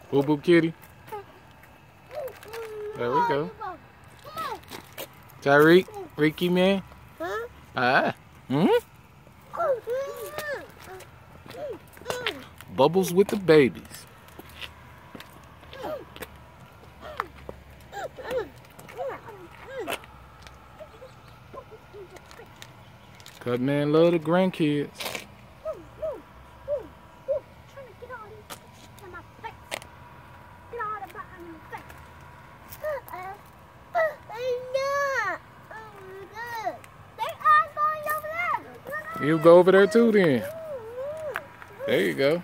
Boop boop kitty. There we go. Tyreek, Ricky man. Ah. Bubbles with the babies. Cut man love the grandkids. You go over there too then. There you go.